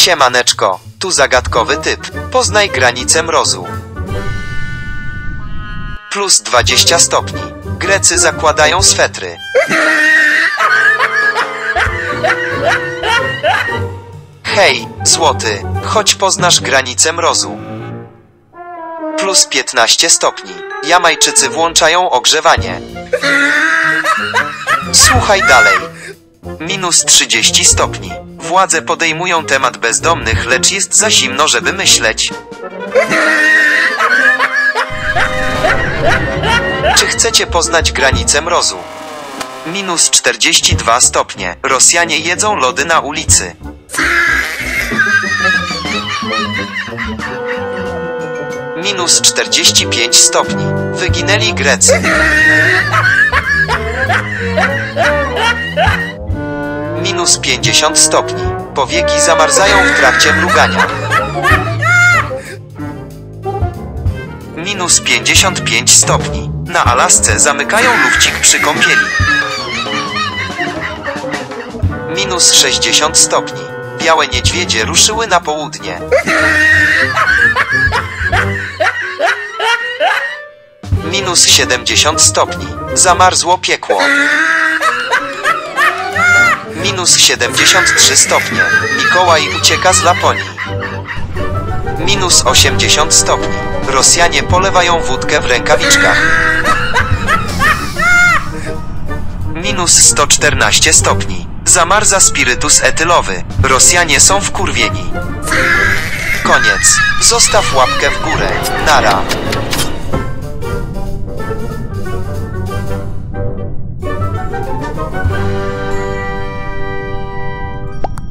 Siemaneczko, tu zagadkowy typ. Poznaj granicę mrozu. Plus 20 stopni. Grecy zakładają swetry. Hej, złoty, chodź poznasz granicę mrozu. Plus 15 stopni. Jamajczycy włączają ogrzewanie. Słuchaj dalej. Minus 30 stopni. Władze podejmują temat bezdomnych, lecz jest za zimno, żeby myśleć. Czy chcecie poznać granicę mrozu? Minus 42 stopnie. Rosjanie jedzą lody na ulicy. Minus 45 stopni. Wyginęli Grecy. Minus 50 stopni. Powieki zamarzają w trakcie mrugania. Minus 55 stopni. Na Alasce zamykają lufcik przy kąpieli. Minus 60 stopni. Białe niedźwiedzie ruszyły na południe. Minus 70 stopni. Zamarzło piekło. Minus 73 stopnie. Mikołaj ucieka z Laponii. Minus 80 stopni. Rosjanie polewają wódkę w rękawiczkach. Minus 114 stopni. Zamarza spirytus etylowy. Rosjanie są wkurwieni. Koniec. Zostaw łapkę w górę. Nara.